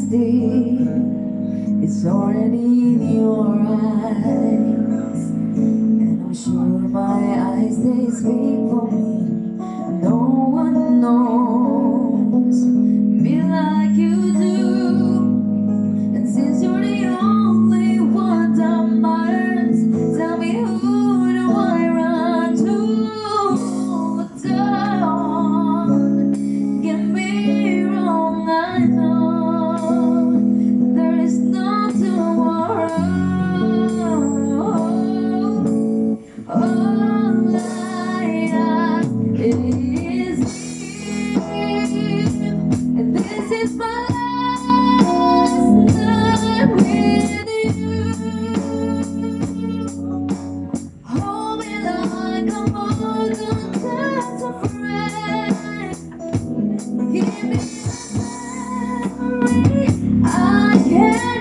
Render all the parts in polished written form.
honesty is already in your eyes, and I'm sure my eyes, they speak for me. No one knows me like you do, and since you're the only one that matters, tell me, who do I run to? Don't get me wrong, I know there is no tomorrow. All I ask is you, and this is my last night with you. Hold me like I'm more than just a friend. Give me memory I can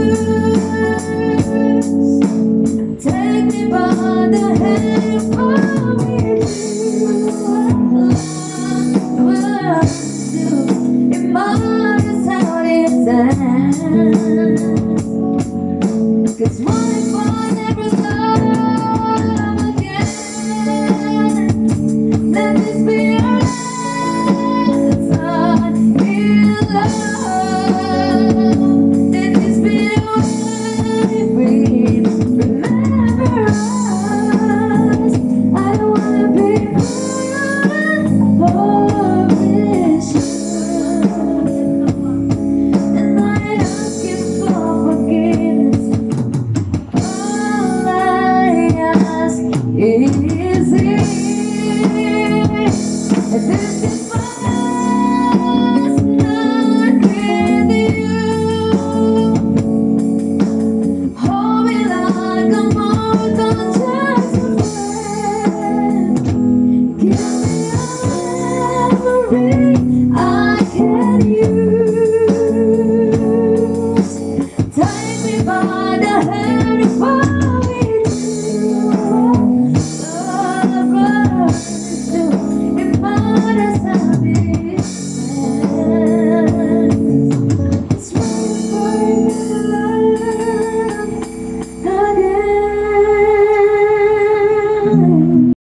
use. Take me by the hand, follow me in my ends. 'Cause what if I never love again? Let this be our last time in love. Let this be our dream. Remember us. I don't wanna be more this year. And I ask you for forgiveness. All I ask is it. This is